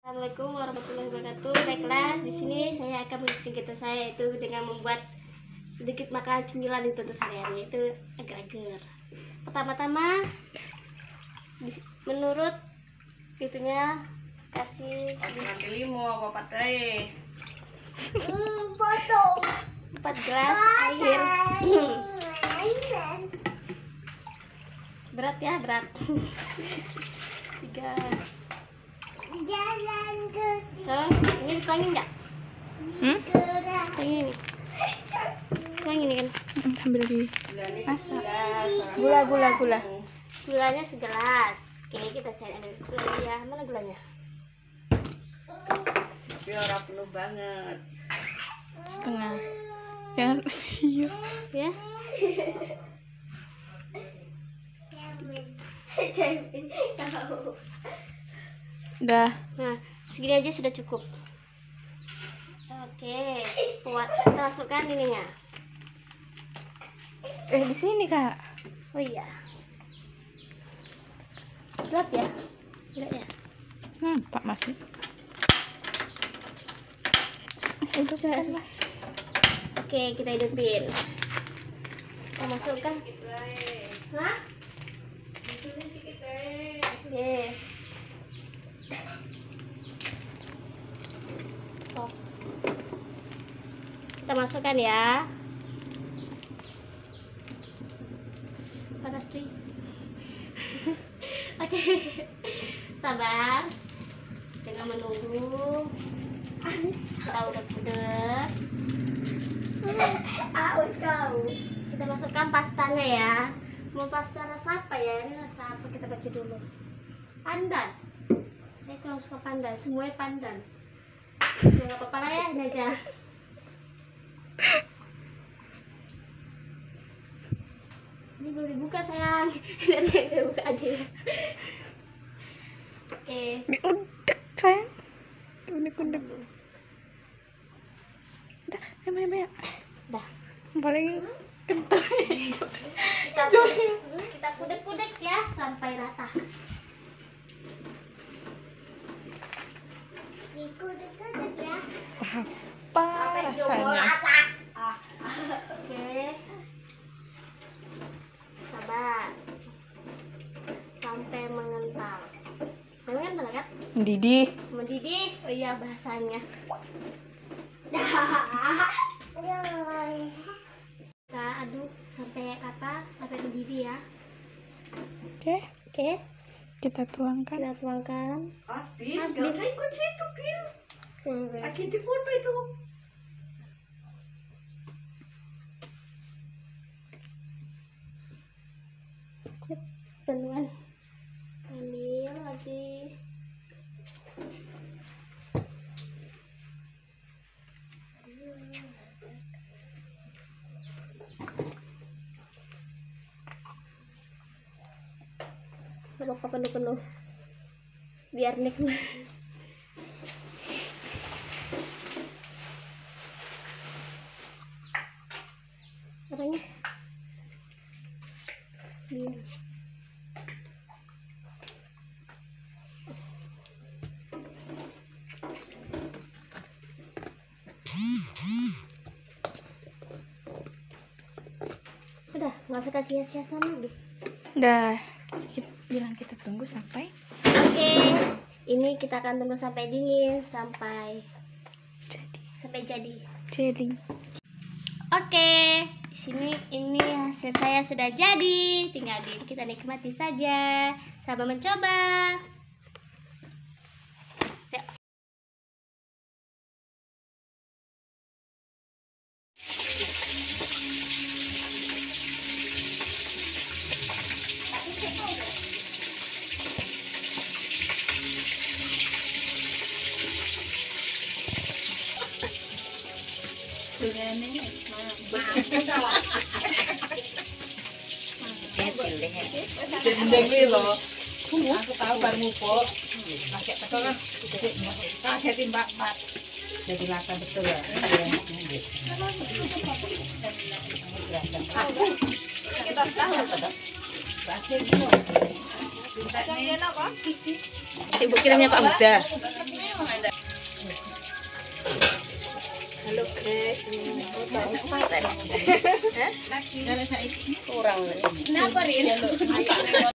Assalamualaikum warahmatullahi wabarakatuh. Baiklah, di sini saya akan mengisi kegiatan saya itu dengan membuat sedikit makanan cemilan itu untuk sehari-hari, yaitu agar-agar. Pertama-tama, menurut itunya kasih 4 gelas air. Berat ya, berat. 3. So, ini dituangin nggak? Tuangin ini. Tuangin ini kan. Sambil di masak. Gula. Gulanya segelas. Oke, kita cari ada gulanya. Mana gulanya? Tapi orang penuh banget. Setengah. Jangan. Iya. Ya. Udah. Nah, segini aja sudah cukup. Oke, kita masukkan ininya. Di sini, Kak. Oh iya. Gelap ya? Enggak ya? Nampak masih. Itu saya. Oke, kita hidupin. Kita masukkan. Hah? Oke. Sok. Kita masukkan ya. Panas cuy. Oke. Sabar. Jangan menunggu. Kita udah kita masukkan pastanya ya. Mau pasta rasa apa ya? Ini rasa apa? Kita baca dulu. Pandan. Saya kurang suka pandan. Semuanya pandan. Ya nggak apa-apa lah ya, ini aja. Ini belum dibuka sayang. Ini buka aja ya. Oke. Ini udah, sayang. Udah. Udah, banyak. Dah. Paling kental. Kita kudek-kudek ya sampai rata. Kudek-kudek ya. Apa rasanya? Oke. Sabar. Sampai mengental. Mengental kan? Mendidih. Mendidih. Oh iya bahasanya. Kita aduk sampai rata, sampai mendidih ya. Oke. Kita tuangkan. Kita tuangkan. Asbin, nggak usah ikut situ, Pil. Lagi di foto itu. Penuhan. Ambil lagi. Kalau penuh-penuh biar nikmat. Apanya? Biar. Udah, nggak usah kasih hiasan lagi. Udah. Bilang kita tunggu sampai. Oke, ini kita akan tunggu sampai dingin, sampai jadi. Oke, di sini ini hasil saya sudah jadi. Tinggal kita nikmati saja. Selamat mencoba. Jadi loh. Aku tahu baru ngumpul. Pakai tekan. Kagetin Mbak. Jadi laka betul ya. Kita tahu. Basi gitu. Ibu kirimnya Pak Muda. Kalau saya Kenapa Rin?